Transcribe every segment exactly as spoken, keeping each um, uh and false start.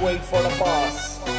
wait for the boss.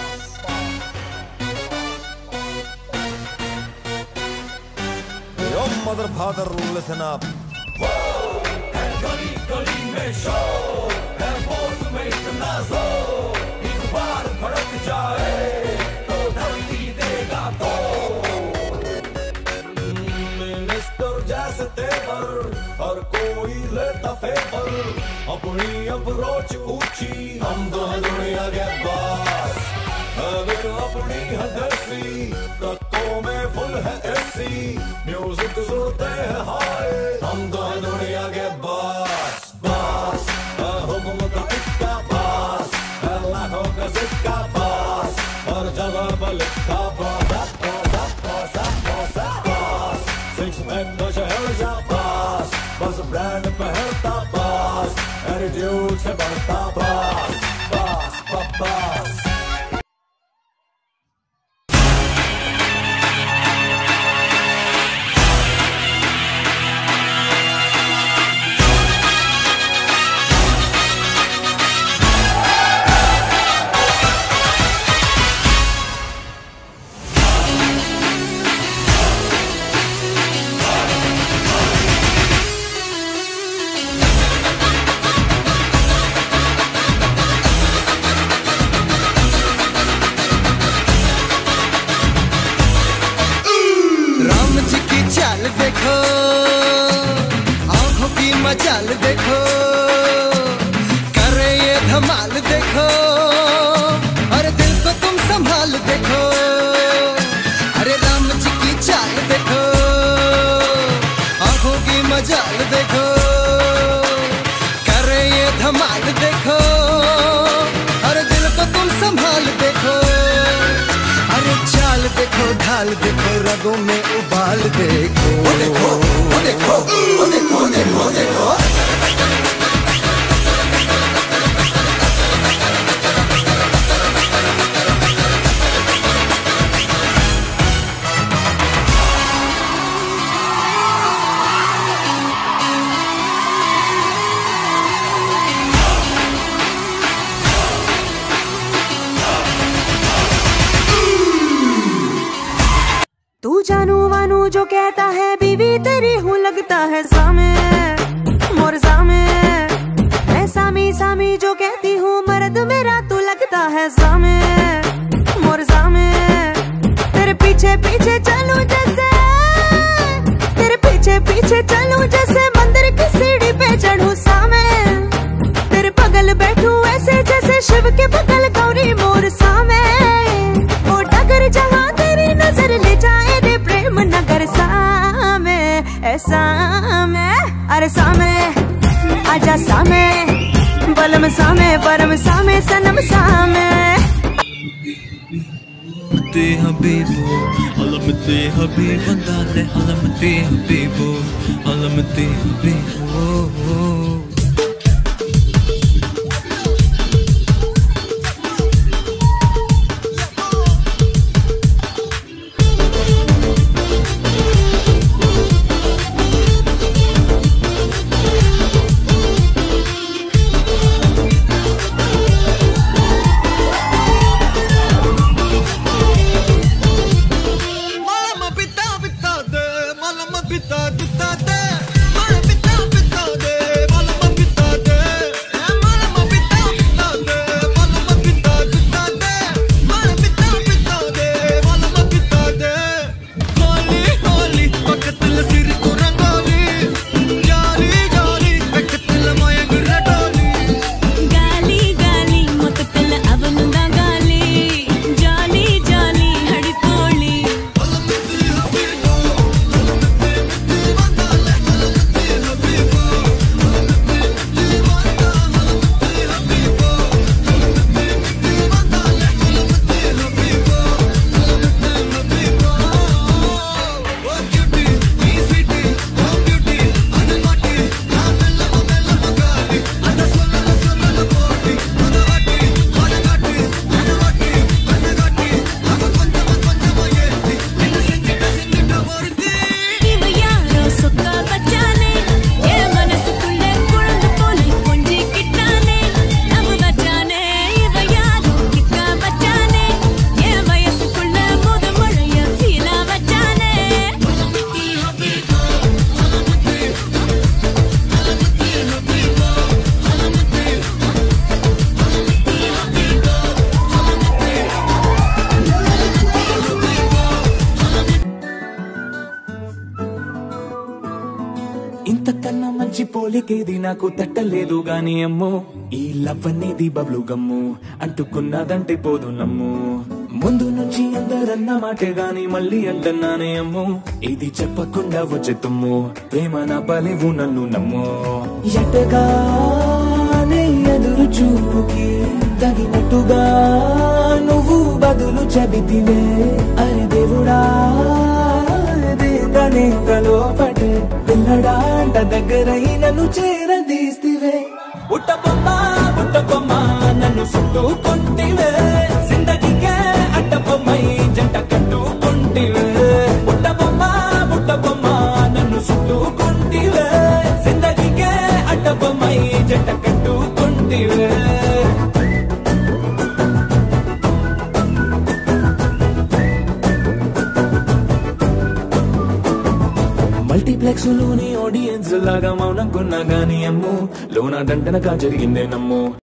Yo mother father, listen up. है गली गली में शोर, है बोस में इतना जोर, एक बार भड़क जाए तो धरती देगा तोड़। मिनिस्टर जैसे तेवर हर कोई लेता फेवर, अपनी अप्रोच ऊंची, हम तो है दुनिया के बॉस। अगर अपनी है देसी, ट्रकों में फुल है एसी, म्यूजिक सुनते हैं हाय, हम तो है दुनिया के बॉस। बॉस हुक्म का इक्का बॉस, लाखों का सिक्का बॉस, हर जगह पर लिखा boss boss boss boss boss. Six pack तो शहर जा बॉस, बस ब्रांड पहनता बॉस, एटीट्यूड से बढ़ता बॉस बॉस बॉस। देखो आंखों की मचाल देखो, करे ये धमाल देखो, अरे दिल को तुम संभाल देखो। अरे राम जी की चाल देखो, आंखों की मचाल देखो, करे ये धमाल देखो, अरे दिल को तुम संभाल देखो। अरे चाल देखो ढाल देखो, रगों में उबाल देखो, ओ देखो ओ देखो ओ देखो देखो देखो। तू जानू वानू जो कहता है, बीवी तेरी हूँ लगता है सामे मोर सामे। मैं सामी सामी जो कहती हूँ, मर्द मेरा तू लगता है सामे मोर सामे। तेरे पीछे पीछे चलूं जैसे, तेरे पीछे पीछे चलूं जैसे मंदिर की सीढ़ी पे चढ़ूं सामे। तेरे बगल बैठूं ऐसे जैसे शिव के बगल गौरी मोर सामे। वो डगर जहाँ तेरी नजर ले जाए रे प्रेम नगर सामे, ऐसा मैं अरे सामे आजा सामे, बलम सामे परम सामे सनम सामे। Alamati Habibu, Alamati Habibu, Dale Alamati Habibu, Alamati Habibu. Pita, pita de, mala pita, pita de, అంతకన్నా మంచి పోలికేది నాకు తట్టలేదు గాని అమ్మో ఈ లవ్ అనేది బబ్లు గమ్ము అంటుకున్నదంటే పోదు నమ్ము ముందు నుంచి అందరన్న మాటే గాని మళ్ళీ అంటున్నానే అమ్ము ఇది చెప్పకుండా వచ్చే తుమ్ము ప్రేమ నా పలేవు నన్ను నమ్ము ఎటగానే ఎదురు చూపుకి తగినట్టుగా నువ్వు బదులు చెబితివే అరే దేవుడా దేవనేకలో పడే పిల్లడాంట దగ్గరై నన్ను చేరదీస్తివే బుట్ట బొమ్మ బుట్ట బొమ్మ నన్ను చుట్టుకుంటివే జిందగీకే అట్ట బొమ్మై జంట కట్టుకుంటివే బుట్ట బొమ్మ బుట్ట బొమ్మ నన్ను చుట్టుకుంటివే జిందగీకే అట్ట బొమ్మై జంట కట్టుకుంటివే మల్టీప్లెక్స్ లోని ఆడియన్స్ లాగా మౌనంకున్నా గానీ అమ్ము లోన దండనగా జరిగిందే నమ్ము